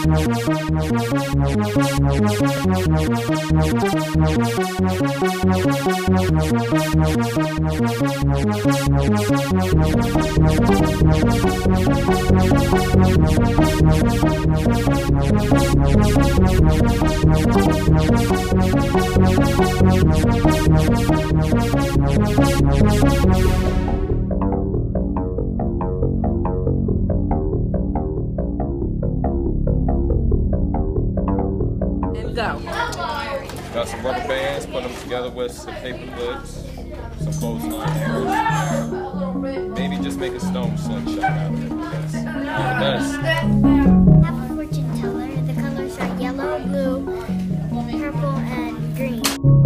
And go. Got some rubber bands, put them together with some paper clips, some clothesline hangers. Maybe just make a stone slingshot out of it. Yes. All the best. I have a fortune teller. The colors are yellow, blue, purple, and green.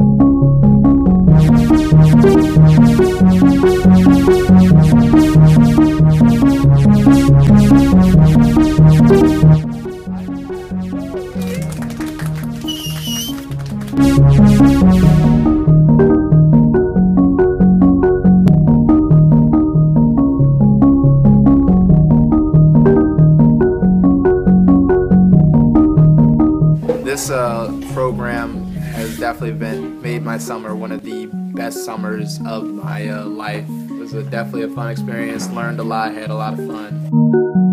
This program has definitely made my summer one of the best summers of my life. It was definitely a fun experience, learned a lot, had a lot of fun.